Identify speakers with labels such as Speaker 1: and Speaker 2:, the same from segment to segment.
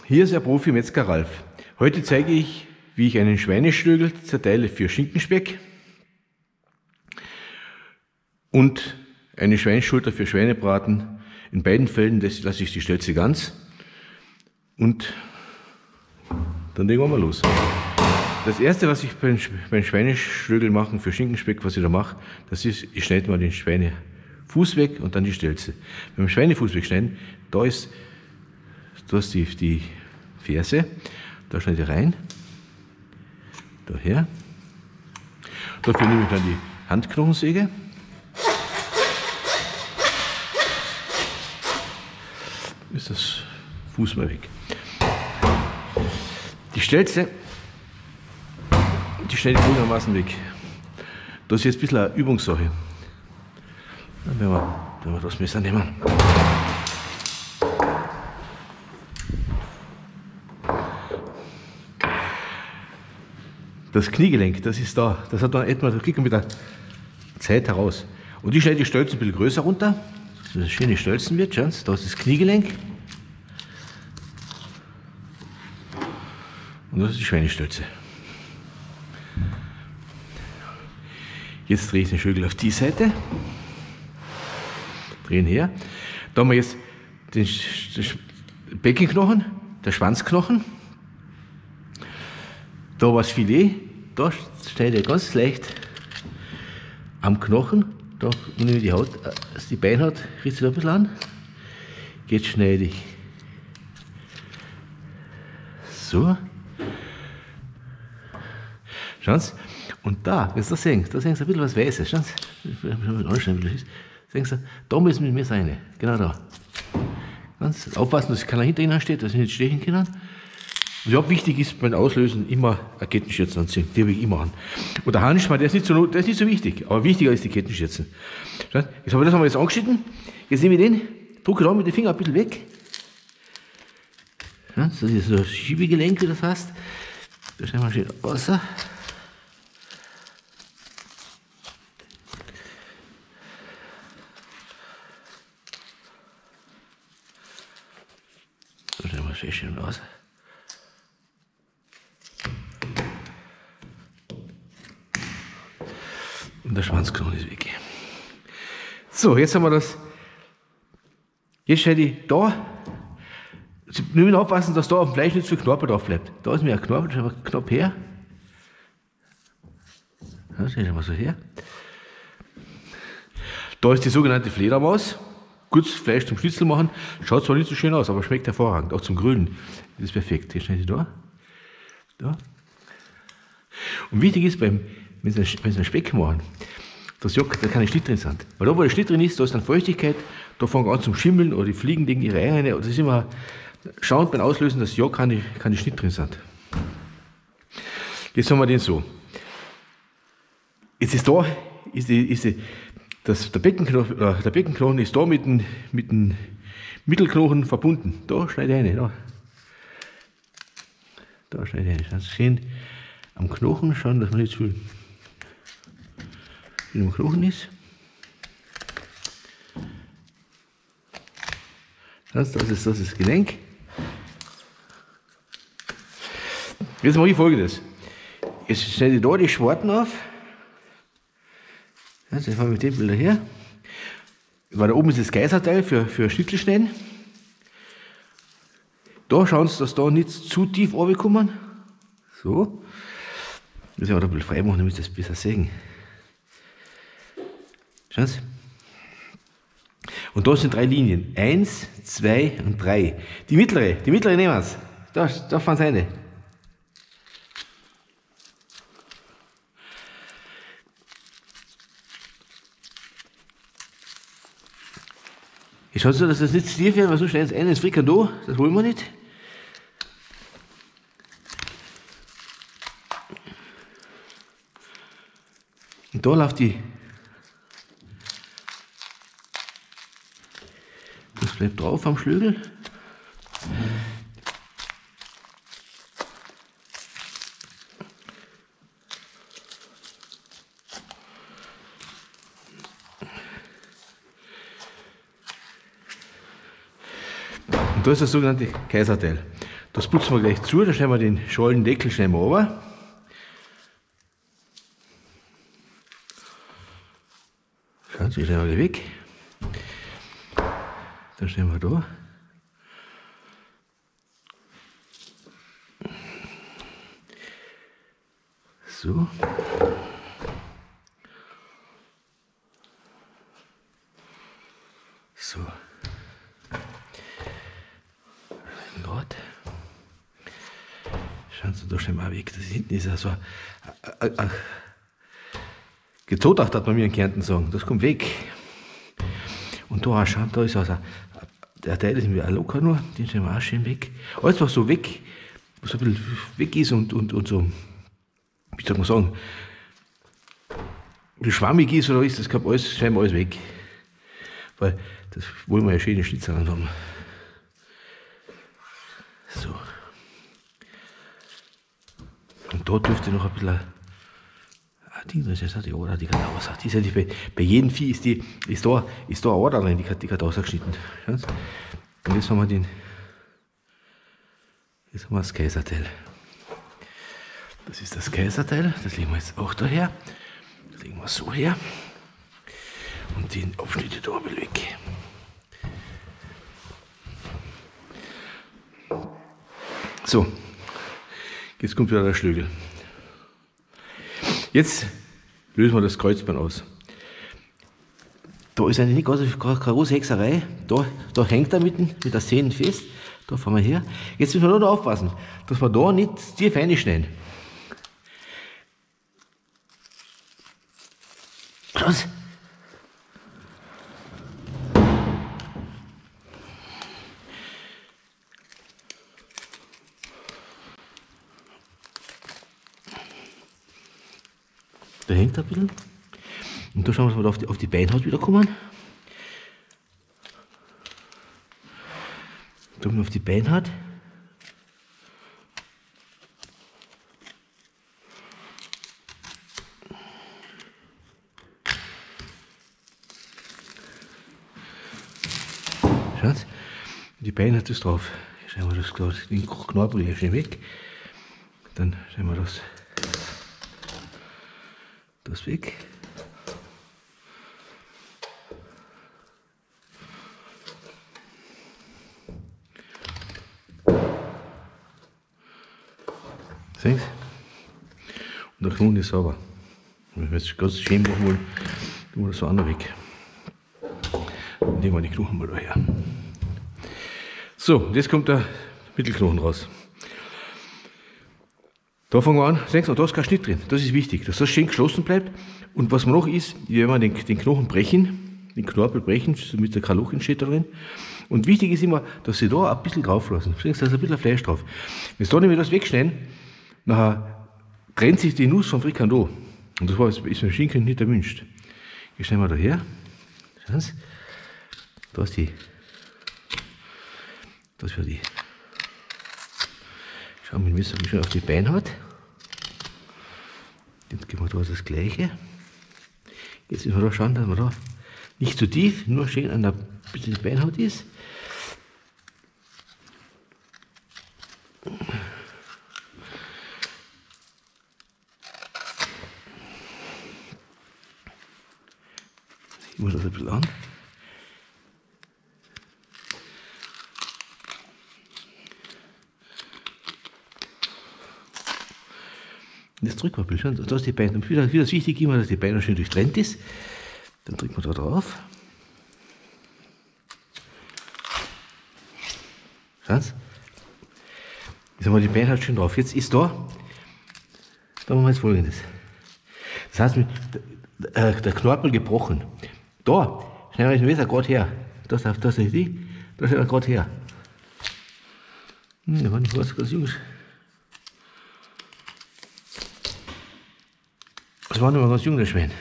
Speaker 1: Hier ist der Profi-Metzger Ralf. Heute zeige ich, wie ich einen Schweineschlögel zerteile für Schinkenspeck und eine Schweinsschulter für Schweinebraten. In beiden Fällen lasse ich die Stelze ganz und dann legen wir mal los. Das erste, was ich beim Schweineschlögel machen für Schinkenspeck, was ich da mache, das ist, ich schneide mal den Schweinefuß weg und dann die Stelze. Beim Schweinefuß wegschneiden, da ist die Ferse, da schneide ich rein, daher. Dafür nehme ich dann die Handknochensäge. Ist das Fuß mal weg. Die Stelze, die schneide ich folgendermaßen weg. Das ist jetzt ein bisschen eine Übungssache. Dann werden wir das Messer nehmen. Das Kniegelenk, das ist da. Das hat dann etwa, da kriegt man mit der Zeit heraus. Und ich schneide die Stelzen ein bisschen größer runter, dass es schöne Stelzen wird. Schauen Sie, da ist das Kniegelenk. Und das ist die Schweinestelze. Jetzt drehe ich den Schögel auf die Seite. Drehen her. Da haben wir jetzt den Beckenknochen, der Schwanzknochen. Da war das Filet, da schneide ich ganz leicht am Knochen, da nehme ich die Haut, also die Beinhaut, riecht sich da ein bisschen an. Jetzt schneide ich so. Schauen Sie, und da, wenn Sie das sehen, da sehen Sie ein bisschen was Weißes. Schauen Sie, sehen Sie, da müssen wir sein, genau da. Ganz aufpassen, dass keiner hinter Ihnen steht, dass Sie nicht stechen können. Ja, wichtig ist beim Auslösen immer eine Kettenschürze anziehen, die habe ich immer an. Und der Handschuh, der ist nicht so wichtig, aber wichtiger ist die Kettenschürze. Jetzt habe ich das einmal angeschnitten, jetzt nehme ich den, drücke da mit den Fingern ein bisschen weg. Das ist so ein Schiebegelenk, wie das heißt. Da schneiden wir schön raus. Da schneiden wir schön raus. Und der Schwanzknochen ist weg. So, jetzt haben wir das. Jetzt schneide ich da. Sie müssen aufpassen, dass da auf dem Fleisch nicht so viel Knorpel drauf bleibt. Da ist mir ein Knorpel, schauen wir knapp her. Ja, schauen wir so her. Da ist die sogenannte Fledermaus. Gutes Fleisch zum Schnitzel machen. Schaut zwar nicht so schön aus, aber schmeckt hervorragend. Auch zum Grillen. Das ist perfekt. Jetzt schneide ich da. Da. Und wichtig ist, wenn Sie einen Speck machen, dass da keine Schnitt drin sind. Weil da, wo der Schnitt drin ist, da ist dann Feuchtigkeit, da fangen an zum Schimmeln oder die Fliegen legen ihre Eier rein. Das ist immer schauend beim Auslösen, dass ja keine Schnitt drin sind. Jetzt haben wir den so. Jetzt ist da, der Beckenknochen ist da mit dem Mittelknochen verbunden. Da schneide ich rein. Da schneide ich rein. Ganz schön am Knochen schauen, dass man nicht zu viel im Knochen ist. Das ist das Gelenk. Jetzt mache ich Folgendes. Jetzt schneide ich da die Schwarten auf. Jetzt fangen wir mit dem Bild her. Weil da oben ist das Kaiserteil für Schnitzelschneiden. Da schauen Sie, dass da nicht zu tief runterkommen. So. Das müssen wir da ein bisschen frei machen, damit Sie das besser sehen. Schauen Sie. Und da sind 3 Linien. 1, 2 und 3. Die mittlere nehmen Sie. Da fahren Sie rein. Ich schaue so, dass das nicht zu tief wird, weil so schnell ins Frikandel, das wollen wir nicht. Und da läuft das bleibt drauf am Schlögel. Und da ist das sogenannte Kaiserteil. Das putzen wir gleich zu, dann stellen wir den Scholendeckel schnell mal runter. Schauen Sie, stellen wir weg. Dann stellen wir da. So. So. Gott. Schauen Sie da schon mal weg. Das hinten ist ja so gezodacht, hat man mir in Kärnten sagen. Das kommt weg. Und da, schauen, da ist also der Teil ist mir auch locker nur. Den stellen wir auch schön weg. Alles, was so weg, was ein bisschen weg ist und so, wie soll man sagen, wie schwammig ist oder ist, das kann alles, scheinbar alles weg. Weil das wollen wir ja schöne Schnitzer haben. So. Und da dürfte noch ein bisschen ein Ding drin sein, die Ader, die kann raus. Die ist ja nicht bei jedem Vieh ist da eine Ader drin, die kann rausgeschnitten. Und jetzt haben wir das Kaiserteil. Das ist das Kaiserteil, das legen wir jetzt auch daher. Das legen wir so her. Und den Abschnitt da ein bisschen weg. So, jetzt kommt wieder der Schlögel. Jetzt lösen wir das Kreuzbein aus. Da ist eigentlich nicht ganz keine große Hexerei. Da hängt er mit der Sehne fest. Da fahren wir her. Jetzt müssen wir nur noch aufpassen, dass wir da nicht tief reinschneiden. Schau's. Da hängt er ein bisschen. Und da schauen wir mal auf die Beinhaut wieder kommen. Da auf die Beinhaut. Schaut, die Beinhaut ist drauf. Schauen wir den Knorpel hier schön weg. Dann schauen wir das weg. Sehen Sie? Und der Knochen ist sauber. Wenn wir jetzt ganz schön machen wollen, tun wir das so auch noch weg. Dann nehmen wir die Knochen mal daher. So, jetzt kommt der Mittelknochen raus. Da fangen wir an, sehen Sie, da ist kein Schnitt drin. Das ist wichtig, dass das schön geschlossen bleibt. Und was noch ist, wenn wir den Knochen brechen, den Knorpel brechen, damit da kein Loch entsteht da drin. Und wichtig ist immer, dass Sie da ein bisschen drauf lassen. Sehen Sie, da ist ein bisschen Fleisch drauf. Wenn Sie da nämlich das wegschneiden, nachher trennt sich die Nuss vom Frikando. Und das ist beim Schinken nicht erwünscht. Jetzt schneiden wir da her. Schauen Sie, da ist das wäre die. Schauen wir mit dem Messer schon auf die Beinhaut. Jetzt geben wir da das Gleiche. Jetzt müssen wir da schauen, dass wir da nicht zu tief, nur schön an der bisschen Beinhaut ist. Ich muss das ein bisschen an. Das drücken wir ein bisschen. Da ist die Beine. Wieder das wichtig immer, dass die Beine schön durchtrennt ist. Dann drücken wir da drauf. Schauen Sie. Jetzt haben wir die Beine schön drauf. Jetzt ist da machen wir jetzt Folgendes. Das heißt, der Knorpel gebrochen. Da schneiden wir das Messer gerade her. Das ist die. Da schneiden wir gerade her. Da war nicht was Jungs. Das war noch mal ganz jung, der Schwein.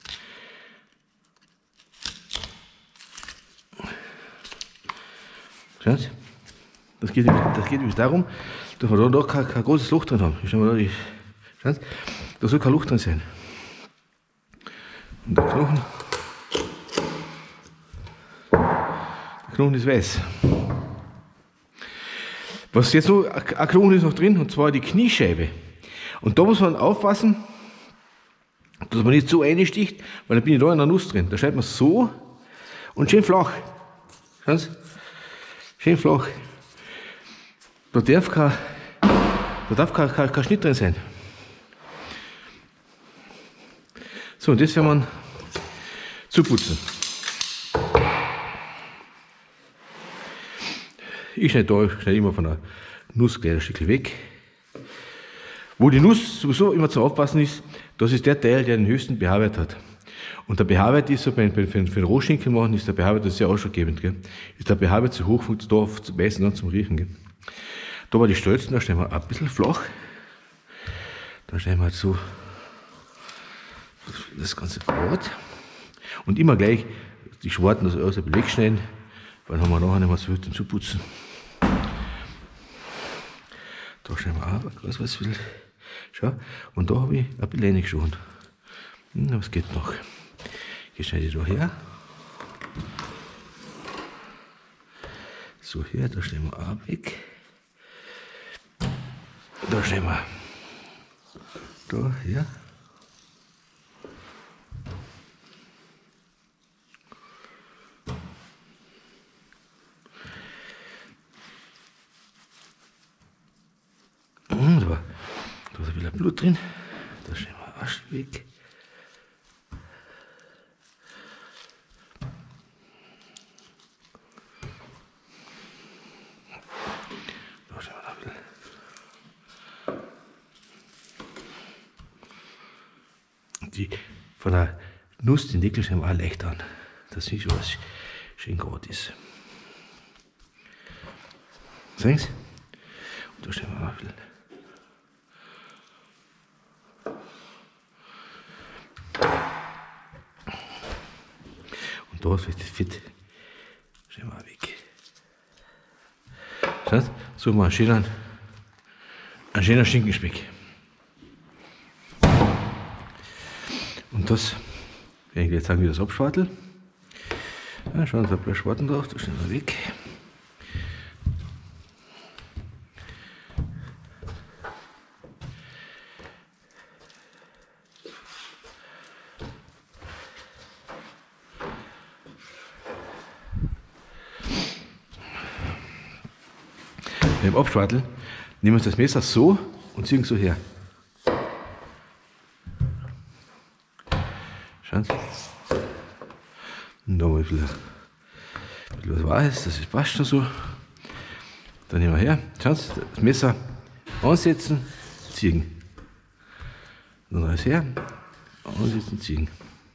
Speaker 1: Schauen Sie, das geht übrigens darum, dass wir da kein großes Loch drin haben. Schauen Sie, da soll kein Loch drin sein. Und der Knochen ist weiß. Was jetzt noch, ein Knochen ist noch drin, und zwar die Kniescheibe. Und da muss man aufpassen, dass man nicht so einsticht, weil dann bin ich da in der Nuss drin. Da schneidet man so und schön flach. Schauen Sie? Schön flach. Da darf kein Schnitt drin sein. So, und das werden wir zuputzen. Ich schneide immer von der Nuss gleich ein Stückchen weg. Wo die Nuss sowieso immer zu aufpassen ist, das ist der Teil, der den höchsten pH-Wert hat. Und der pH-Wert ist so, für den Rohschinken machen, ist der pH-Wert sehr ausschlaggebend. Gell? Ist der pH-Wert zu hoch, fängt es da meistens an zum Riechen. Gell? Da war die Stölzen, da stellen wir ein bisschen flach. Da stellen wir halt so das ganze Brot. Und immer gleich die Schwarten, also alles ein bisschen wegschneiden, weil dann haben wir nachher nicht mehr so viel zum Zuputzen. Da schneiden wir auch ganz was viel. Schau, und da habe ich ein bisschen reingeschoben. Was geht noch? Hier schneide ich da her. So, hier, da schneiden wir auch weg. Da schneiden wir da her. Da ist ein bisschen Blut drin. Da schneiden wir Asch weg. Da schneiden wir ein bisschen. Und die von der Nuss, den Deckel schneiden wir auch leicht an, dass nicht so was schön gerade ist. Sehen Sie? Und da schneiden wir auch ein bisschen. Da ist das Fett. Schauen wir weg. Schaut, so mal ein schöner Schinkenspeck. Und das, wenn ich jetzt sagen, wie das abschwartel. Ja, schauen Sie, ein paar Schwarten drauf, da stellen wir weg. Beim Abschwarteln nehmen wir das Messer so und ziehen so her. Schauen Sie. Und da mal ein bisschen was Weißes, das passt schon so. Dann nehmen wir her. Schauen Sie, das Messer ansetzen, ziehen. Dann alles her, ansetzen, ziehen.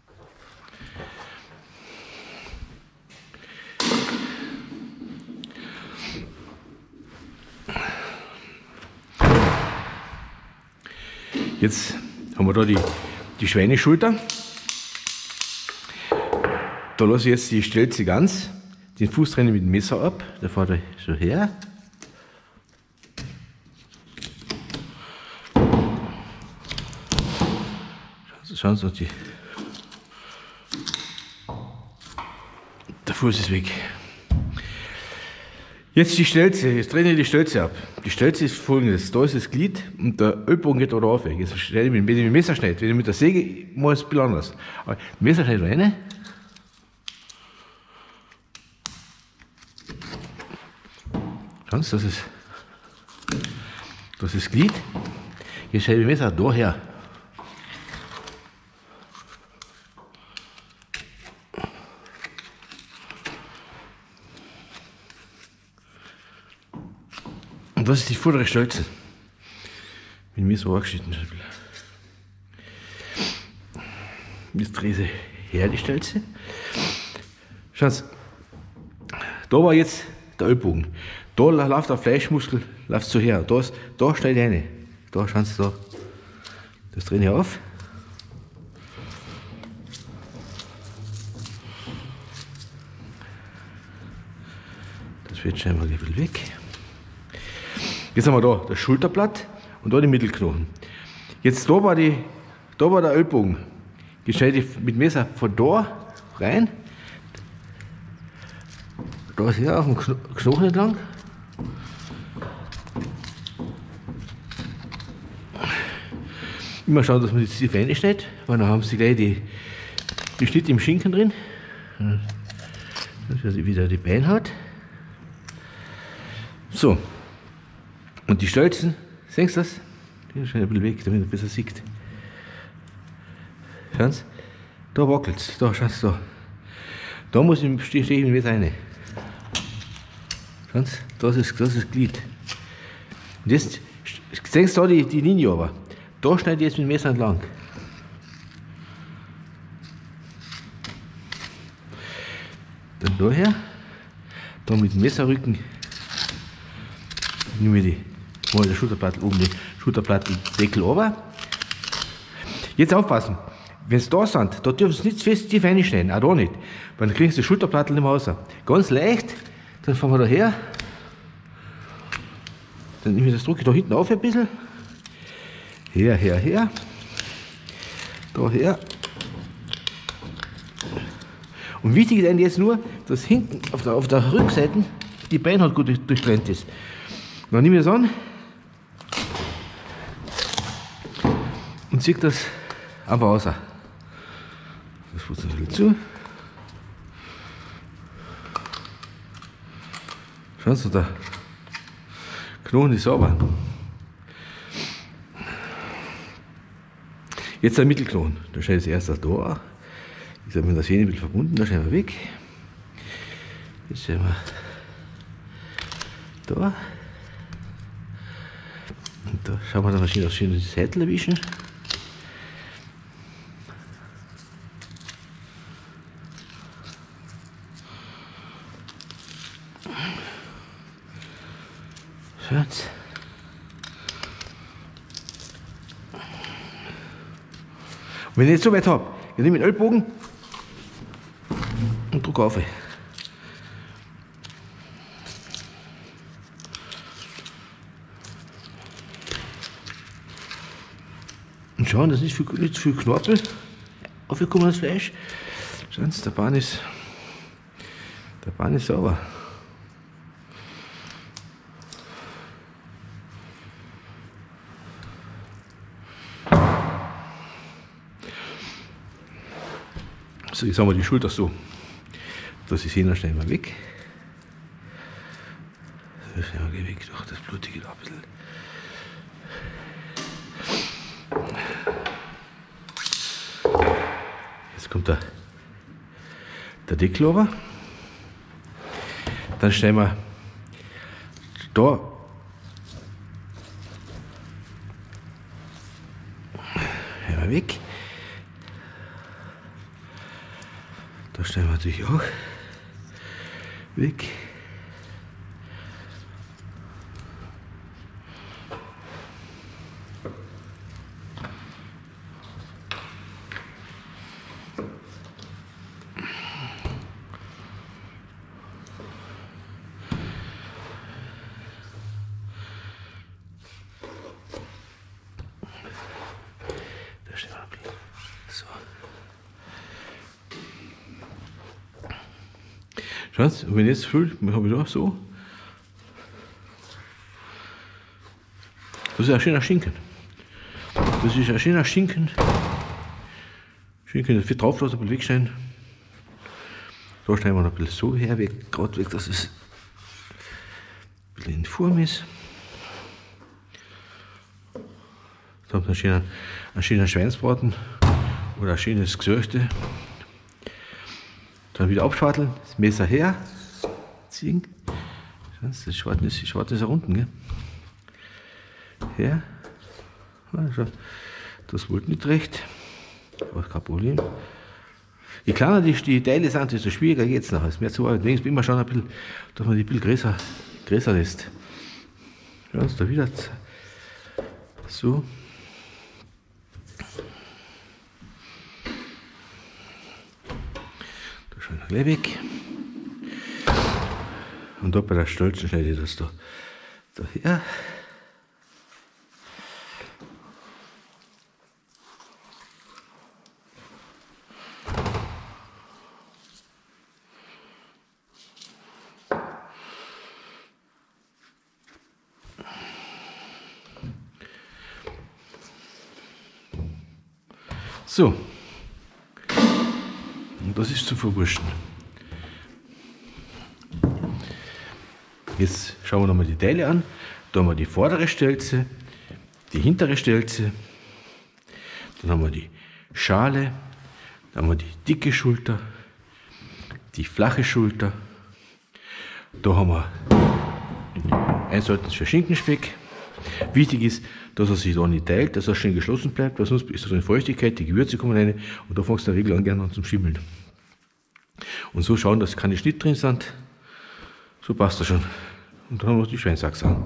Speaker 1: Jetzt haben wir da die Schweineschulter. Da lasse ich jetzt die Stelze ganz, den Fuß trenne mit dem Messer ab, da fährt er so her. Schauen Sie, der Fuß ist weg. Jetzt die Stelze, jetzt trenne ich die Stelze ab. Die Stelze ist folgendes, da ist das Glied und der Ellbogen geht da rauf. Jetzt schneide ich, wenn ich mit dem Messer schneide, wenn ich mit der Säge, mache ich es ein bisschen anders. Aber das Messer schneide ich rein. Schauen Sie, das ist das Glied. Jetzt schneide ich das Messer da her. Und das ist die vordere Stelze. Mit mir so angeschnitten. Jetzt drehe ich sie her, die Stelze. Schauen Sie, da war jetzt der Ellbogen. Da läuft der Fleischmuskel läuft so her. Da schneide ich rein. Da, schauen Sie da. Das drehe ich auf. Das wird scheinbar ein bisschen weg. Jetzt haben wir da das Schulterblatt und da die Mittelknochen. Jetzt da war der Ellbogen. Jetzt schneide ich mit dem Messer von da rein. Da ist hier auf dem Knochen entlang. Immer schauen, dass man die Zwiebel reinschneidet, weil dann haben sie gleich die Schnitte im Schinken drin. Dass sie wieder die Beine hat. So. Und die Stelzen, sehen Sie das? Die ist schon ein bisschen weg, damit man besser sieht. Schauen Sie, da wackelt es, da, schauen Sie da. Da stehe ich mit Messer rein. Schauen Sie, das ist Glied. Und jetzt, sehen Sie da die Linie aber. Da schneide ich jetzt mit dem Messer entlang. Dann daher, da mit dem Messerrücken, nehme ich die Schulterplatte oben, die Schulterplattendeckel runter. Jetzt aufpassen, wenn Sie da sind, da dürfen Sie nicht zu fest tief reinschneiden, auch da nicht, weil dann kriegen Sie die Schulterplatte nicht mehr raus. Ganz leicht, dann fahren wir da her, dann nehme ich das, drücke ich da hinten auf ein bisschen, her, da her. Und wichtig ist eigentlich jetzt nur, dass hinten auf der Rückseite die Beine halt gut durchtrennt ist. Und dann nehme ich das an und ziehe das einfach raus. Das putzt ein bisschen zu. Schauen Sie, der Knochen ist sauber. Jetzt der Mittelknochen. Da schneide ich erst das da an. Ich habe mit der Sehne ein bisschen verbunden, da schneiden wir weg. Jetzt schneiden wir da. Und da schauen wir dann schön die Seiten erwischen. Schaut's. Und wenn ich jetzt so weit habe, dann nehme ich den Ellbogen und drücke auf. Und schauen, dass nicht zu viel Knorpel aufgekommen das Fleisch. Schauen Sie, der Bahn ist sauber. So, jetzt haben wir die Schulter so, dass Sie sehen, dann schneiden wir weg. So, schneiden wir weg, doch das Blutige da ein bisschen. Jetzt kommt der Deckel runter. Dann schneiden wir da weg. Da stellen wir natürlich auch weg. Da stellen wir so. Schauen Sie, wenn ich jetzt fülle, habe ich da so. Das ist ein schöner Schinken. Das ist ein schöner Schinken. Schinken, das wird drauf lassen, ein bisschen wegschneiden. Da schneiden wir noch ein bisschen so her, gerade weg, dass es ein bisschen in Form ist. Da haben wir einen schönen Schweinsbraten oder ein schönes Gesöchte. Dann wieder abschwarteln, das Messer her, ziehen. Das Schwarze ist auch unten, gell? Her. Das wollte nicht recht, aber kein Problem. Je kleiner die Teile sind, desto schwieriger geht es nachher. Es ist mehr zu arbeiten. Deswegen immer schauen, ein bisschen, dass man die ein bisschen größer lässt. Schauen Sie da wieder so. Gleich weg. Und da bei der Stolzen schneide ich das da her. So, und das ist zu verwursten. Jetzt schauen wir nochmal die Teile an. Da haben wir die vordere Stelze, die hintere Stelze, dann haben wir die Schale, dann haben wir die dicke Schulter, die flache Schulter. Da haben wir ein Seiten für Schinkenspeck. Wichtig ist, dass er sich da nicht teilt, dass er schön geschlossen bleibt, weil sonst ist da eine Feuchtigkeit, die Gewürze kommen rein und da fängst du in der Regel an gerne an zum Schimmeln. Und so schauen, dass keine Schnitt drin sind. So passt das schon. Und dann haben wir die Schweinsachse.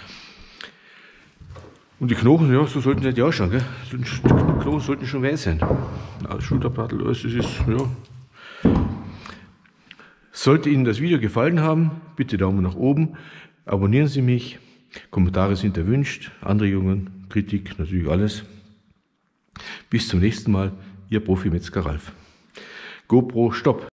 Speaker 1: Und die Knochen, ja, so sollten sie nicht ausschauen. Gell? Die Knochen sollten schon weiß sein. Schulterbrattel, alles, das ist, ja. Sollte Ihnen das Video gefallen haben, bitte Daumen nach oben, abonnieren Sie mich, Kommentare sind erwünscht, Anregungen, Kritik, natürlich alles. Bis zum nächsten Mal, Ihr Profi-Metzger Ralf. GoPro, Stopp!